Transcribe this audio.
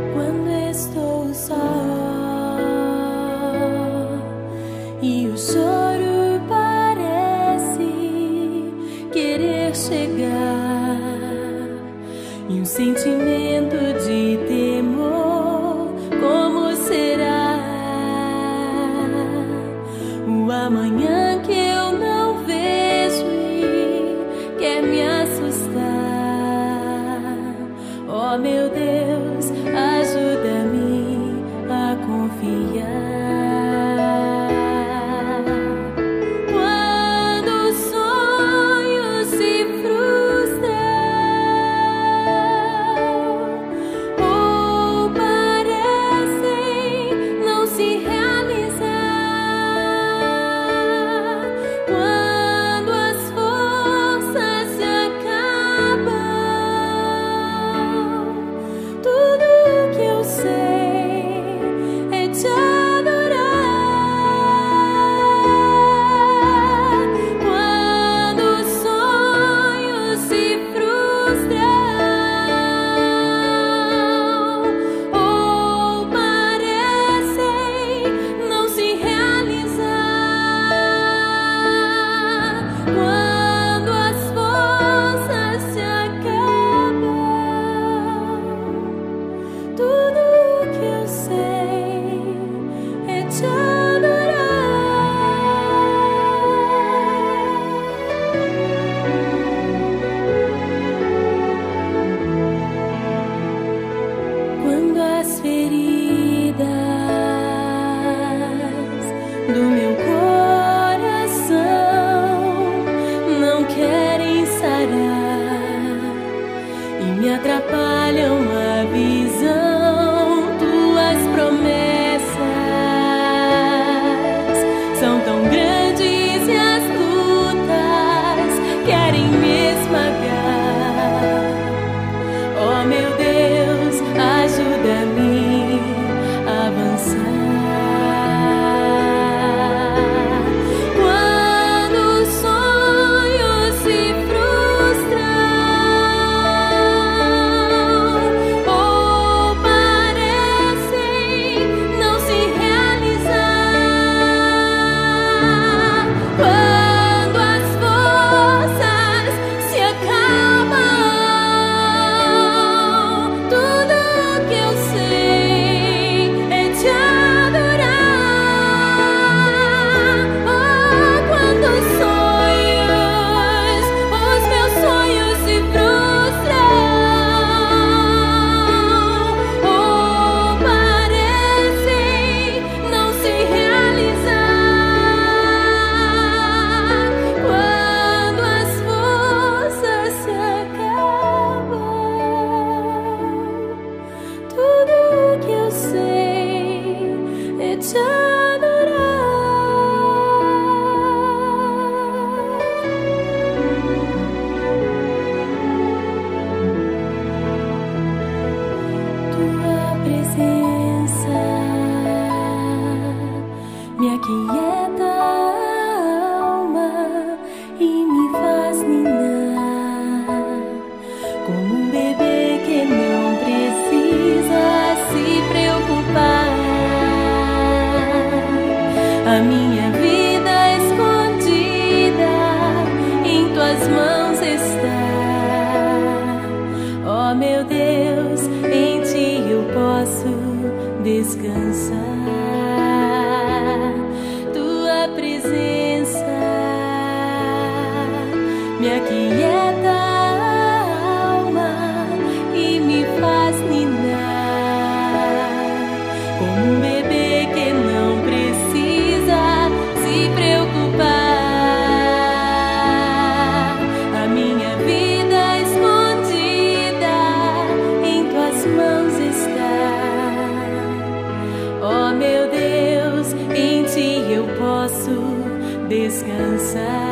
Quando estou só e o choro parece querer chegar, e um sentimento de temor, como será o amanhã que eu não vejo e quer me assustar? Oh, meu Deus, ajuda-me a confiar. Quando os sonhos se frustram ou parecem não se realizar, quando as forças se acabam, tudo que eu sei é te adorar. Quando os sonhos se frustram ou parecem não se realizar, quando as forças se acabam, tudo que eu sei é te adorar. Quando as feridas do meu coração não querem sarar e me atrapalham a visão, tuas promessas são tão grandes e as lutas querem me esmagar. Oh, meu Deus, ajuda-me a avançar. Quando os sonhos se frustram ou parecem não se realizar, quando as forças se acabam, tudo que eu sei é te adorar. Oh, quando os meus sonhos se frustram ou parecem não se realizar, quando as forças se acabam, tudo que eu sei é te adorar. Tua presença me aquieta a alma e me faz ninar como um bebê que não precisa se preocupar. A minha vida escondida em tuas mãos está. Oh, meu Deus, em ti eu posso descansar. Tua presença me aquieta a alma e me faz ninar como um bebê que não precisa se preocupar. A minha vida escondida em tuas mãos está. Oh, meu Deus, em ti eu posso descansar.